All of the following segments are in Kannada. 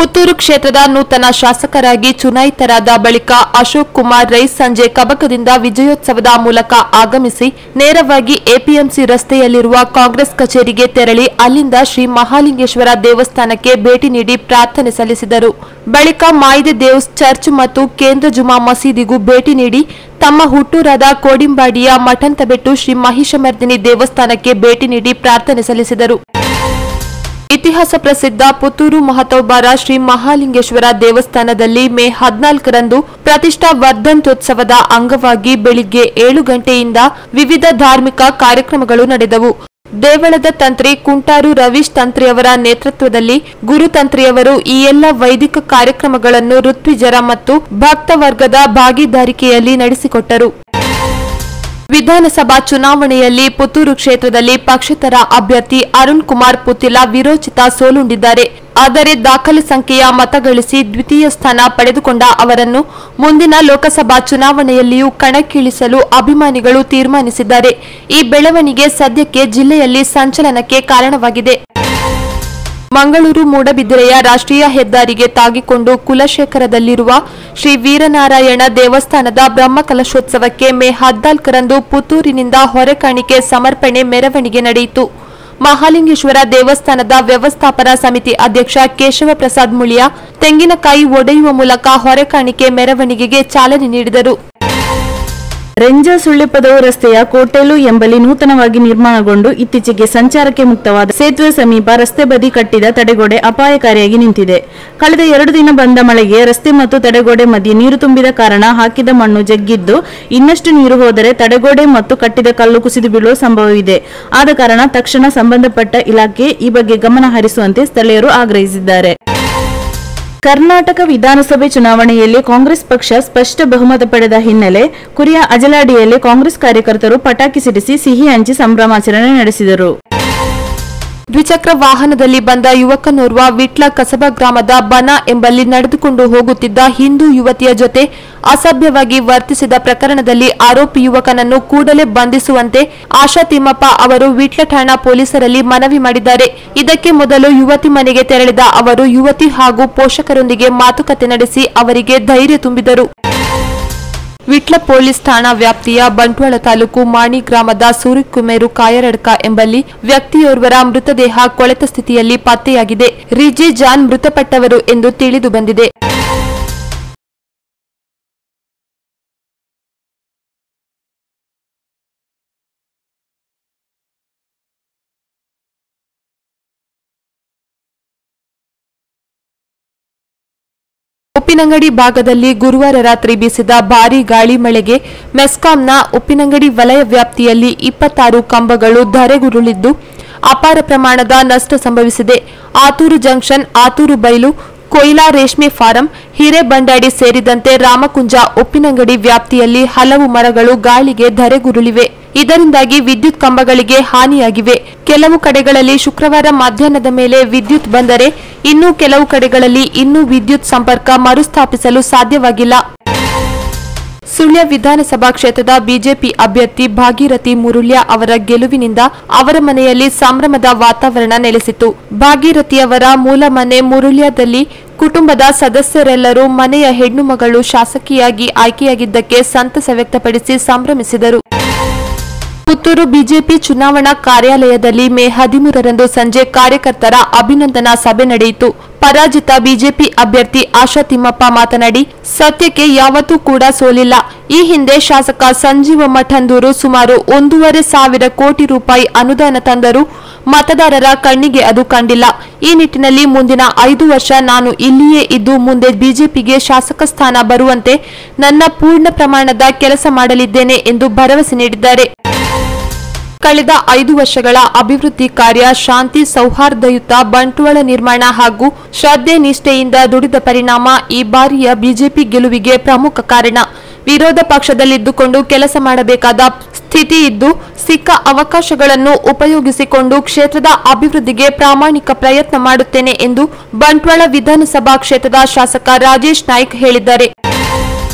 ಪುತ್ತೂರು ಕ್ಷೇತ್ರದ ನೂತನ ಶಾಸಕರಾಗಿ ಚುನಾಯಿತರಾದ ಬಳಿಕ ಅಶೋಕ್ ಕುಮಾರ್ ರೈ ಸಂಜೆ ಕಬಕದಿಂದ ವಿಜಯೋತ್ಸವದ ಮೂಲಕ ಆಗಮಿಸಿ ನೇರವಾಗಿ ಎಪಿಎಂಸಿ ರಸ್ತೆಯಲ್ಲಿರುವ ಕಾಂಗ್ರೆಸ್ ಕಚೇರಿಗೆ ತೆರಳಿ ಅಲ್ಲಿಂದ ಶ್ರೀ ಮಹಾಲಿಂಗೇಶ್ವರ ದೇವಸ್ಥಾನಕ್ಕೆ ಭೇಟಿ ನೀಡಿ ಪ್ರಾರ್ಥನೆ ಸಲ್ಲಿಸಿದರು. ಬಳಿಕ ಮಾಯಿದೆ ದೇವ್ಸ್ ಚರ್ಚ್ ಮತ್ತು ಕೇಂದ್ರ ಜುಮಾ ಮಸೀದಿಗೂ ಭೇಟಿ ನೀಡಿ ತಮ್ಮ ಹುಟ್ಟೂರಾದ ಕೋಡಿಂಬಾಡಿಯ ಮಠಂತಬೆಟ್ಟು ಶ್ರೀ ಮಹಿಷಮರ್ದಿನಿ ದೇವಸ್ಥಾನಕ್ಕೆ ಭೇಟಿ ನೀಡಿ ಪ್ರಾರ್ಥನೆ ಸಲ್ಲಿಸಿದರು. ಇತಿಹಾಸ ಪ್ರಸಿದ್ಧ ಪುತ್ತೂರು ಮಹತೋಬಾರ ಶ್ರೀ ಮಹಾಲಿಂಗೇಶ್ವರ ದೇವಸ್ಥಾನದಲ್ಲಿ ಮೇ 14ರಂದು ಪ್ರತಿಷ್ಠಾ ವರ್ಧಂತ್ಯೋತ್ಸವದ ಅಂಗವಾಗಿ ಬೆಳಿಗ್ಗೆ 7 ಗಂಟೆಯಿಂದ ವಿವಿಧ ಧಾರ್ಮಿಕ ಕಾರ್ಯಕ್ರಮಗಳು ನಡೆದವು. ದೇವಳದ ತಂತ್ರಿ ಕುಂಟಾರು ರವೀಶ್ ತಂತ್ರಿಯವರ ನೇತೃತ್ವದಲ್ಲಿ ಗುರುತಂತ್ರಿಯವರು ಈ ಎಲ್ಲ ವೈದಿಕ ಕಾರ್ಯಕ್ರಮಗಳನ್ನು ಋತ್ವಿಜರ ಮತ್ತು ಭಕ್ತವರ್ಗದ ಭಾಗಿದಾರಿಕೆಯಲ್ಲಿ ನಡೆಸಿಕೊಟ್ಟರು. ವಿಧಾನಸಭಾ ಚುನಾವಣೆಯಲ್ಲಿ ಪುತ್ತೂರು ಕ್ಷೇತ್ರದಲ್ಲಿ ಪಕ್ಷೇತರ ಅಭ್ಯರ್ಥಿ ಅರುಣ್ ಕುಮಾರ್ ಪುತ್ತಿಲ ವಿರೋಚಿತ ಸೋಲುಂಡಿದ್ದಾರೆ. ಆದರೆ ದಾಖಲೆ ಸಂಖ್ಯೆಯ ಮತ ಗಳಿಸಿ ದ್ವಿತೀಯ ಸ್ಥಾನ ಪಡೆದುಕೊಂಡ ಅವರನ್ನು ಮುಂದಿನ ಲೋಕಸಭಾ ಚುನಾವಣೆಯಲ್ಲಿಯೂ ಕಣಕ್ಕಿಳಿಸಲು ಅಭಿಮಾನಿಗಳು ತೀರ್ಮಾನಿಸಿದ್ದಾರೆ. ಈ ಬೆಳವಣಿಗೆ ಸದ್ಯಕ್ಕೆ ಜಿಲ್ಲೆಯಲ್ಲಿ ಸಂಚಲನಕ್ಕೆ ಕಾರಣವಾಗಿದೆ. ಮಂಗಳೂರು ಮೂಡಬಿದಿರೆಯ ರಾಷ್ಟ್ರೀಯ ಹೆದ್ದಾರಿಗೆ ತಾಗಿಕೊಂಡು ಕುಲಶೇಖರದಲ್ಲಿರುವ ಶ್ರೀ ವೀರನಾರಾಯಣ ದೇವಸ್ಥಾನದ ಬ್ರಹ್ಮಕಲಶೋತ್ಸವಕ್ಕೆ ಮೇ 14ರಂದು ಪುತ್ತೂರಿನಿಂದ ಹೊರೆಕಾಣಿಕೆ ಸಮರ್ಪಣೆ ಮೆರವಣಿಗೆ ನಡೆಯಿತು. ಮಹಾಲಿಂಗೇಶ್ವರ ದೇವಸ್ಥಾನದ ವ್ಯವಸ್ಥಾಪನಾ ಸಮಿತಿ ಅಧ್ಯಕ್ಷ ಕೇಶವ ಪ್ರಸಾದ್ ಮುಳಿಯ ತೆಂಗಿನಕಾಯಿ ಒಡೆಯುವ ಮೂಲಕ ಹೊರೆಕಾಣಿಕೆ ಮೆರವಣಿಗೆಗೆ ಚಾಲನೆ ನೀಡಿದರು. ರೆಂಜ ಸುಳ್ಳಿಪದವು ರಸ್ತೆಯ ಕೋಟೆಲು ಎಂಬಲ್ಲಿ ನೂತನವಾಗಿ ನಿರ್ಮಾಣಗೊಂಡು ಇತ್ತೀಚೆಗೆ ಸಂಚಾರಕ್ಕೆ ಮುಕ್ತವಾದ ಸೇತುವೆ ಸಮೀಪ ರಸ್ತೆ ಬದಿ ಕಟ್ಟಿದ ತಡೆಗೋಡೆ ಅಪಾಯಕಾರಿಯಾಗಿ ನಿಂತಿದೆ. ಕಳೆದ 2 ದಿನ ಬಂದ ಮಳೆಗೆ ರಸ್ತೆ ಮತ್ತು ತಡೆಗೋಡೆ ಮಧ್ಯೆ ನೀರು ತುಂಬಿದ ಕಾರಣ ಹಾಕಿದ ಮಣ್ಣು ಜಗ್ಗಿದ್ದು ಇನ್ನಷ್ಟು ನೀರು ಹೋದರೆ ತಡೆಗೋಡೆ ಮತ್ತು ಕಟ್ಟಿದ ಕಲ್ಲು ಕುಸಿದು ಬೀಳುವ ಸಂಭವವಿದೆ. ಆದ ಕಾರಣ ತಕ್ಷಣ ಸಂಬಂಧಪಟ್ಟ ಇಲಾಖೆ ಈ ಬಗ್ಗೆ ಗಮನ ಹರಿಸುವಂತೆ ಸ್ಥಳೀಯರು ಆಗ್ರಹಿಸಿದ್ದಾರೆ. ಕರ್ನಾಟಕ ವಿಧಾನಸಭೆ ಚುನಾವಣೆಯಲ್ಲಿ ಕಾಂಗ್ರೆಸ್ ಪಕ್ಷ ಸ್ಪಷ್ಟ ಬಹುಮತ ಪಡೆದ ಹಿನ್ನೆಲೆ ಕುರಿಯ ಅಜಲಾಡಿಯಲ್ಲಿ ಕಾಂಗ್ರೆಸ್ ಕಾರ್ಯಕರ್ತರು ಪಟಾಕಿ ಸಿಡಿಸಿ ಸಿಹಿ ಹಂಚಿ ಸಂಭ್ರಮಾಚರಣೆ ನಡೆಸಿದರು. ದ್ವಿಚಕ್ರ ವಾಹನದಲ್ಲಿ ಬಂದ ಯುವಕನೋರ್ವ ವಿಟ್ಲ ಕಸಬಾ ಗ್ರಾಮದ ಬನ ಎಂಬಲ್ಲಿ ನಡೆದುಕೊಂಡು ಹೋಗುತ್ತಿದ್ದ ಹಿಂದೂ ಯುವತಿಯ ಜೊತೆ ಅಸಭ್ಯವಾಗಿ ವರ್ತಿಸಿದ ಪ್ರಕರಣದಲ್ಲಿ ಆರೋಪಿ ಯುವಕನನ್ನು ಕೂಡಲೇ ಬಂಧಿಸುವಂತೆ ಆಶಾ ತಿಮ್ಮಪ್ಪ ಅವರು ವಿಟ್ಲ ಠಾಣಾ ಪೊಲೀಸರಲ್ಲಿ ಮನವಿ ಮಾಡಿದ್ದಾರೆ. ಇದಕ್ಕೆ ಮೊದಲು ಯುವತಿ ಮನೆಗೆ ತೆರಳಿದ ಅವರು ಯುವತಿ ಹಾಗೂ ಪೋಷಕರೊಂದಿಗೆ ಮಾತುಕತೆ ನಡೆಸಿ ಅವರಿಗೆ ಧೈರ್ಯ ತುಂಬಿದರು. ವಿಟ್ಲ ಪೊಲೀಸ್ ಠಾಣಾ ವ್ಯಾಪ್ತಿಯ ಬಂಟ್ವಾಳ ತಾಲೂಕು ಮಾಣಿ ಗ್ರಾಮದ ಸೂರಿಕುಮೇರು ಕಾಯರಡ್ಕ ಎಂಬಲ್ಲಿ ವ್ಯಕ್ತಿಯೋರ್ವರ ಮೃತದೇಹ ಕೊಳೆತ ಸ್ಥಿತಿಯಲ್ಲಿ ಪತ್ತೆಯಾಗಿದೆ. ರಿಜಿ ಜಾನ್ ಮೃತಪಟ್ಟವರು ಎಂದು ತಿಳಿದು ಬಂದಿದೆ. ಉಪ್ಪಿನಂಗಡಿ ಭಾಗದಲ್ಲಿ ಗುರುವಾರ ರಾತ್ರಿ ಬೀಸಿದ ಭಾರೀ ಗಾಳಿ ಮಳೆಗೆ ಮೆಸ್ಕಾಂನ ಉಪ್ಪಿನಂಗಡಿ ವಲಯ ವ್ಯಾಪ್ತಿಯಲ್ಲಿ 26 ಕಂಬಗಳು ಧರೆಗುರುಳಿದ್ದು ಅಪಾರ ಪ್ರಮಾಣದ ನಷ್ಟ ಸಂಭವಿಸಿದೆ. ಆತೂರು ಜಂಕ್ಷನ್, ಆತೂರು ಬೈಲು, ಕೊಯ್ಲಾ ರೇಷ್ಮೆ ಫಾರಂ, ಹಿರೇಬಂಡಾಡಿ ಸೇರಿದಂತೆ ರಾಮಕುಂಜ ಉಪ್ಪಿನಂಗಡಿ ವ್ಯಾಪ್ತಿಯಲ್ಲಿ ಹಲವು ಮರಗಳು ಗಾಳಿಗೆ ಧರೆಗುರುಳಿವೆ. ಇದರಿಂದಾಗಿ ವಿದ್ಯುತ್ ಕಂಬಗಳಿಗೆ ಹಾನಿಯಾಗಿವೆ. ಕೆಲವು ಕಡೆಗಳಲ್ಲಿ ಶುಕ್ರವಾರ ಮಧ್ಯಾಹ್ನದ ಮೇಲೆ ವಿದ್ಯುತ್ ಬಂದರೆ ಇನ್ನೂ ಕೆಲವು ಕಡೆಗಳಲ್ಲಿ ಇನ್ನೂ ವಿದ್ಯುತ್ ಸಂಪರ್ಕ ಮರುಸ್ಥಾಪಿಸಲು ಸಾಧ್ಯವಾಗಿಲ್ಲ. ಸುಳ್ಯ ವಿಧಾನಸಭಾ ಕ್ಷೇತ್ರದ ಬಿಜೆಪಿ ಅಭ್ಯರ್ಥಿ ಭಾಗೀರಥಿ ಮುರುಳ್ಯ ಅವರ ಗೆಲುವಿನಿಂದ ಅವರ ಮನೆಯಲ್ಲಿ ಸಂಭ್ರಮದ ವಾತಾವರಣ ನೆಲೆಸಿತು. ಭಾಗೀರಥಿಯವರ ಮೂಲ ಮನೆ ಮುರುಳ್ಯದಲ್ಲಿ ಕುಟುಂಬದ ಸದಸ್ಯರೆಲ್ಲರೂ ಮನೆಯ ಹೆಣ್ಣು ಮಗಳು ಶಾಸಕಿಯಾಗಿ ಆಯ್ಕೆಯಾಗಿದ್ದಕ್ಕೆ ಸಂತಸ ವ್ಯಕ್ತಪಡಿಸಿ ಸಂಭ್ರಮಿಸಿದರು. ಪುತ್ತೂರು ಬಿಜೆಪಿ ಚುನಾವಣಾ ಕಾರ್ಯಾಲಯದಲ್ಲಿ ಮೇ 13ರಂದು ಸಂಜೆ ಕಾರ್ಯಕರ್ತರ ಅಭಿನಂದನಾ ಸಭೆ ನಡೆಯಿತು. ಪರಾಜಿತ ಬಿಜೆಪಿ ಅಭ್ಯರ್ಥಿ ಆಶಾ ತಿಮ್ಮಪ್ಪ ಮಾತನಾಡಿ, ಸತ್ಯಕ್ಕೆ ಯಾವತ್ತೂ ಕೂಡ ಸೋಲಿಲ್ಲ. ಈ ಹಿಂದೆ ಶಾಸಕ ಸಂಜೀವ ಮಠಂದೂರು ಸುಮಾರು 1,500 ಕೋಟಿ ರೂಪಾಯಿ ಅನುದಾನ ತಂದರೂ ಮತದಾರರ ಕಣ್ಣಿಗೆ ಅದು ಕಂಡಿಲ್ಲ. ಈ ನಿಟ್ಟಿನಲ್ಲಿ ಮುಂದಿನ 5 ವರ್ಷ ನಾನು ಇಲ್ಲಿಯೇ ಇದ್ದು ಮುಂದೆ ಬಿಜೆಪಿಗೆ ಶಾಸಕ ಸ್ಥಾನ ಬರುವಂತೆ ನನ್ನ ಪೂರ್ಣ ಪ್ರಮಾಣದ ಕೆಲಸ ಮಾಡಲಿದ್ದೇನೆ ಎಂದು ಭರವಸೆ ನೀಡಿದ್ದಾರೆ. ಕಳೆದ 5 ವರ್ಷಗಳ ಅಭಿವೃದ್ಧಿ ಕಾರ್ಯ, ಶಾಂತಿ ಸೌಹಾರ್ದಯುತ ಬಂಟ್ವಾಳ ನಿರ್ಮಾಣ ಹಾಗೂ ಶ್ರದ್ಧೆ ನಿಷ್ಠೆಯಿಂದ ದುಡಿದ ಪರಿಣಾಮ ಈ ಬಾರಿಯ ಬಿಜೆಪಿ ಗೆಲುವಿಗೆ ಪ್ರಮುಖ ಕಾರಣ. ವಿರೋಧ ಪಕ್ಷದಲ್ಲಿದ್ದುಕೊಂಡು ಕೆಲಸ ಮಾಡಬೇಕಾದ ಸ್ಥಿತಿ ಇದ್ದು ಸಿಕ್ಕ ಅವಕಾಶಗಳನ್ನು ಉಪಯೋಗಿಸಿಕೊಂಡು ಕ್ಷೇತ್ರದ ಅಭಿವೃದ್ಧಿಗೆ ಪ್ರಾಮಾಣಿಕ ಪ್ರಯತ್ನ ಮಾಡುತ್ತೇನೆ ಎಂದು ಬಂಟ್ವಾಳ ವಿಧಾನಸಭಾ ಕ್ಷೇತ್ರದ ಶಾಸಕ ರಾಜೇಶ್ ನಾಯ್ಕ್ ಹೇಳಿದ್ದಾರೆ.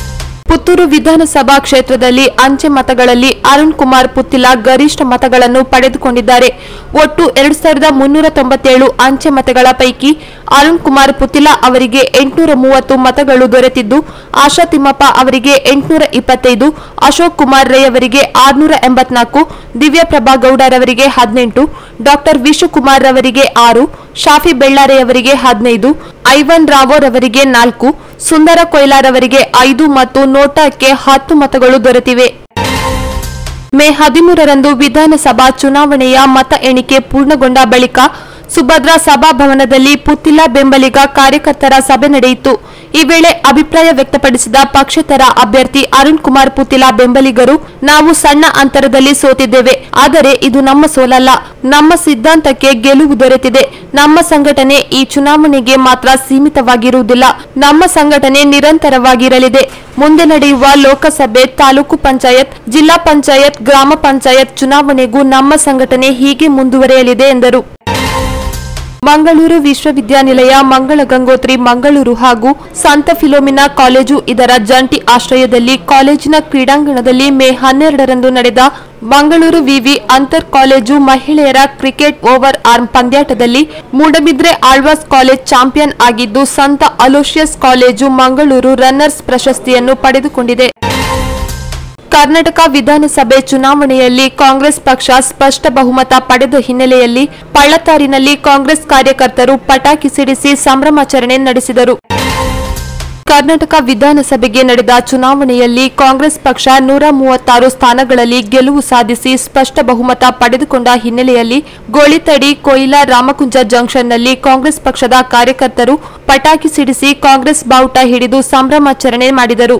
ಪುತ್ತೂರು ವಿಧಾನಸಭಾ ಕ್ಷೇತ್ರದಲ್ಲಿ ಅಂಚೆ ಮತಗಳಲ್ಲಿ ಅರುಣ್ ಕುಮಾರ್ ಪುತ್ತಿಲ ಗರಿಷ್ಠ ಮತಗಳನ್ನು ಪಡೆದುಕೊಂಡಿದ್ದಾರೆ. ಒಟ್ಟು 2397 ಅಂಚೆ ಮತಗಳ ಪೈಕಿ ಅರುಣ್ ಕುಮಾರ್ ಪುತ್ತಿಲ ಅವರಿಗೆ 830 ಮತಗಳು ದೊರೆತಿದ್ದು, ಆಶಾ ತಿಮ್ಮಪ್ಪ ಅವರಿಗೆ 825, ಅಶೋಕ್ ಕುಮಾರ್ ರೈ ಅವರಿಗೆ 684, ದಿವ್ಯಪ್ರಭಾ ಗೌಡರವರಿಗೆ 18, ಡಾಕ್ಟರ್ ವಿಶುಕುಮಾರ್ ರವರಿಗೆ 6, ಶಾಫಿ ಬೆಳ್ಳಾರೆ ಅವರಿಗೆ 15, ಐವನ್ ರಾವೋರ್ ಅವರಿಗೆ 4, ಸುಂದರ ಕೊಯ್ಲಾರವರಿಗೆ 5 ಮತ್ತು ನೋಟಾಕ್ಕೆ 10 ಮತಗಳು ದೊರೆತಿವೆ. ಮೇ 13ರಂದು ವಿಧಾನಸಭಾ ಚುನಾವಣೆಯ ಮತ ಎಣಿಕೆ ಪೂರ್ಣಗೊಂಡ ಬಳಿಕ ಸುಭದ್ರಾ ಸಭಾಭವನದಲ್ಲಿ ಪುತ್ತಿಲ ಬೆಂಬಲಿಗ ಕಾರ್ಯಕರ್ತರ ಸಭೆ ನಡೆಯಿತು. ಈ ವೇಳೆ ಅಭಿಪ್ರಾಯ ವ್ಯಕ್ತಪಡಿಸಿದ ಪಕ್ಷೇತರ ಅಭ್ಯರ್ಥಿ ಅರುಣ್ ಕುಮಾರ್ ಪುತ್ತಿಲ ಬೆಂಬಲಿಗರು, ನಾವು ಸಣ್ಣ ಅಂತರದಲ್ಲಿ ಸೋತಿದ್ದೇವೆ, ಆದರೆ ಇದು ನಮ್ಮ ಸೋಲಲ್ಲ, ನಮ್ಮ ಸಿದ್ಧಾಂತಕ್ಕೆ ಗೆಲುವು ದೊರೆತಿದೆ. ನಮ್ಮ ಸಂಘಟನೆ ಈ ಚುನಾವಣೆಗೆ ಮಾತ್ರ ಸೀಮಿತವಾಗಿರುವುದಿಲ್ಲ, ನಮ್ಮ ಸಂಘಟನೆ ನಿರಂತರವಾಗಿರಲಿದೆ. ಮುಂದೆ ನಡೆಯುವ ಲೋಕಸಭೆ, ತಾಲೂಕು ಪಂಚಾಯತ್, ಜಿಲ್ಲಾ ಪಂಚಾಯತ್, ಗ್ರಾಮ ಪಂಚಾಯತ್ ಚುನಾವಣೆಗೂ ನಮ್ಮ ಸಂಘಟನೆ ಹೀಗೆ ಮುಂದುವರೆಯಲಿದೆ ಎಂದರು. ಮಂಗಳೂರು ವಿಶ್ವವಿದ್ಯಾನಿಲಯ, ಮಂಗಳ ಗಂಗೋತ್ರಿ ಮಂಗಳೂರು ಹಾಗೂ ಸಂತ ಫಿಲೋಮಿನಾ ಕಾಲೇಜು ಇದರ ಜಂಟಿ ಆಶ್ರಯದಲ್ಲಿ ಕಾಲೇಜಿನ ಕ್ರೀಡಾಂಗಣದಲ್ಲಿ ಮೇ 12ರಂದು ನಡೆದ ಮಂಗಳೂರು ವಿವಿ ಅಂತರ್ ಕಾಲೇಜು ಮಹಿಳೆಯರ ಕ್ರಿಕೆಟ್ ಓವರ್ ಆರ್ಮ್ ಪಂದ್ಯಾಟದಲ್ಲಿ ಮೂಡಬಿದ್ರೆ ಆಳ್ವಾಸ್ ಕಾಲೇಜ್ ಚಾಂಪಿಯನ್ ಆಗಿದ್ದು, ಸಂತ ಅಲೋಷಿಯಸ್ ಕಾಲೇಜು ಮಂಗಳೂರು ರನ್ನರ್ಸ್ ಪ್ರಶಸ್ತಿಯನ್ನು ಪಡೆದುಕೊಂಡಿದೆ. ಕರ್ನಾಟಕ ವಿಧಾನಸಭೆ ಚುನಾವಣೆಯಲ್ಲಿ ಕಾಂಗ್ರೆಸ್ ಪಕ್ಷ ಸ್ಪಷ್ಟ ಬಹುಮತ ಪಡೆದ ಹಿನ್ನೆಲೆಯಲ್ಲಿ ಪಳ್ಳತ್ತಾರಿನಲ್ಲಿ ಕಾಂಗ್ರೆಸ್ ಕಾರ್ಯಕರ್ತರು ಪಟಾಕಿ ಸಿಡಿಸಿ ಸಂಭ್ರಮಾಚರಣೆ ನಡೆಸಿದರು. ಕರ್ನಾಟಕ ವಿಧಾನಸಭೆಗೆ ನಡೆದ ಚುನಾವಣೆಯಲ್ಲಿ ಕಾಂಗ್ರೆಸ್ ಪಕ್ಷ 136 ಸ್ಥಾನಗಳಲ್ಲಿ ಗೆಲುವು ಸಾಧಿಸಿ ಸ್ಪಷ್ಟ ಬಹುಮತ ಪಡೆದುಕೊಂಡ ಹಿನ್ನೆಲೆಯಲ್ಲಿ ಗೋಳಿತಡಿ ಕೊಯ್ಲಾ ರಾಮಕುಂಜ ಜಂಕ್ಷನ್ನಲ್ಲಿ ಕಾಂಗ್ರೆಸ್ ಪಕ್ಷದ ಕಾರ್ಯಕರ್ತರು ಪಟಾಕಿ ಸಿಡಿಸಿ ಕಾಂಗ್ರೆಸ್ ಬಾವುಟ ಹಿಡಿದು ಸಂಭ್ರಮಾಚರಣೆ ಮಾಡಿದರು.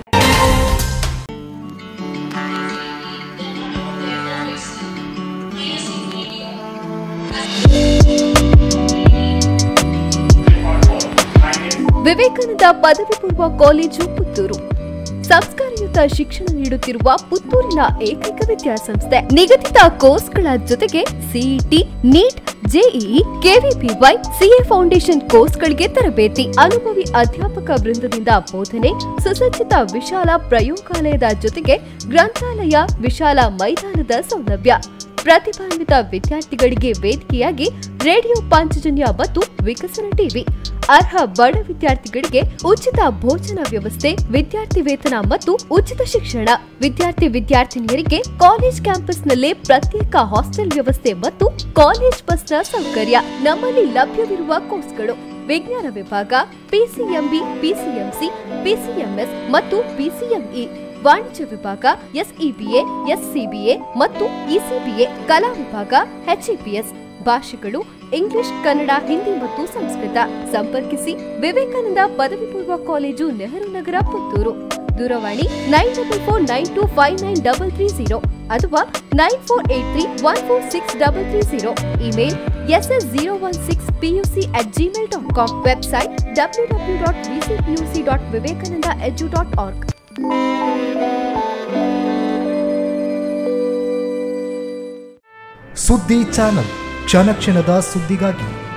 ವಿವೇಕಾನಂದ ಪದವಿ ಪೂರ್ವ ಕಾಲೇಜು ಪುತ್ತೂರು ಸಂಸ್ಕಾರಯುತ ಶಿಕ್ಷಣ ನೀಡುತ್ತಿರುವ ಪುತ್ತೂರಿನ ಏಕೈಕ ವಿದ್ಯಾಸಂಸ್ಥೆ. ನಿಗದಿತ ಕೋರ್ಸ್ಗಳ ಜೊತೆಗೆ CET, NEET, JEE, KVPY, CA foundation ಕೋರ್ಸ್ಗಳಿಗೆ ತರಬೇತಿ, ಅನುಭವಿ ಅಧ್ಯಾಪಕ ವೃಂದದಿಂದ ಬೋಧನೆ, ಸುಸಜ್ಜಿತ ವಿಶಾಲ ಪ್ರಯೋಗಾಲಯದ ಜೊತೆಗೆ ಗ್ರಂಥಾಲಯ, ವಿಶಾಲ ಮೈದಾನದ ಸೌಲಭ್ಯ, ಪ್ರತಿಭಾನ್ವಿತ ವಿದ್ಯಾರ್ಥಿಗಳಿಗೆ ವೇದಿಕೆಯಾಗಿ ರೇಡಿಯೋ ಪಾಂಚಜನ್ಯ ಮತ್ತು ವಿಕಸನ ಟಿವಿ, ಅರ್ಹ ಬಡ ವಿದ್ಯಾರ್ಥಿಗಳಿಗೆ ಉಚಿತ ಭೋಜನ ವ್ಯವಸ್ಥೆ, ವಿದ್ಯಾರ್ಥಿ ವೇತನ ಮತ್ತು ಉಚಿತ ಶಿಕ್ಷಣ, ವಿದ್ಯಾರ್ಥಿನಿಯರಿಗೆ ಕಾಲೇಜ್ ಕ್ಯಾಂಪಸ್ನಲ್ಲೇ ಪ್ರತ್ಯೇಕ ಹಾಸ್ಟೆಲ್ ವ್ಯವಸ್ಥೆ ಮತ್ತು ಕಾಲೇಜ್ ಬಸ್ನ ಸೌಕರ್ಯ. ನಮ್ಮಲ್ಲಿ ಲಭ್ಯವಿರುವ ಕೋರ್ಸ್ಗಳು: ವಿಜ್ಞಾನ ವಿಭಾಗ, ಪಿಸಿಎಂಬಿ, ಪಿಸಿಎಂಸಿ, ಪಿಸಿಎಂಎಸ್ ಮತ್ತು ಪಿಸಿಎಂಇ, ವಾಣಿಜ್ಯ ವಿಭಾಗ, ಎಸ್ಇಬಿಎ, ಎಸ್ಸಿಬಿಎ ಮತ್ತು ಇಸಿಬಿಎ, ಕಲಾ ವಿಭಾಗ, ಎಚ್ಇಪಿಎಸ್, ಭಾಷೆಗಳು ಇಂಗ್ಲಿಷ್, ಕನ್ನಡ, ಹಿಂದಿ ಮತ್ತು ಸಂಸ್ಕೃತ. ಸಂಪರ್ಕಿಸಿ ವಿವೇಕಾನಂದ ಪದವಿ ಪೂರ್ವ ಕಾಲೇಜು, ನೆಹರು ನಗರ, ಪುತ್ತೂರು. ದೂರವಾಣಿ 9484599330 ಅಥವಾ 9483146330. Email ss016puc@gmail.com. Website www.vcpuc.vivekanandaedu.org. ಸುದ್ದಿ ಚಾನಲ್, ಕ್ಷಣ ಕ್ಷಣದ ಸುದ್ದಿಗಾಗಿ.